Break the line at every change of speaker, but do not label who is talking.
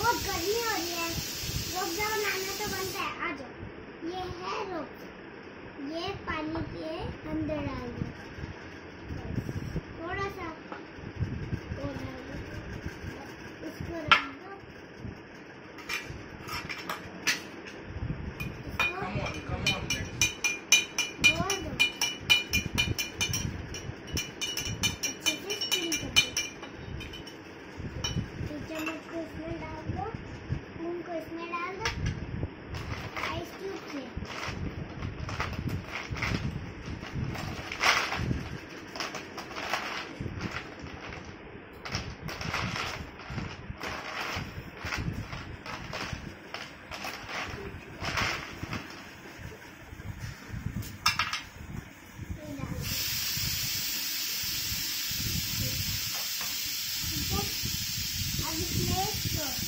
बहुत गर्मी हो रही है। रूहअफ़ज़ा बनाना तो बनता है। आ जाओ, ये है रूहअफ़ज़ा। ये पानी के अंदर डाल दो, थोड़ा सा और डाल दो, इसको रख दो, अब इसमें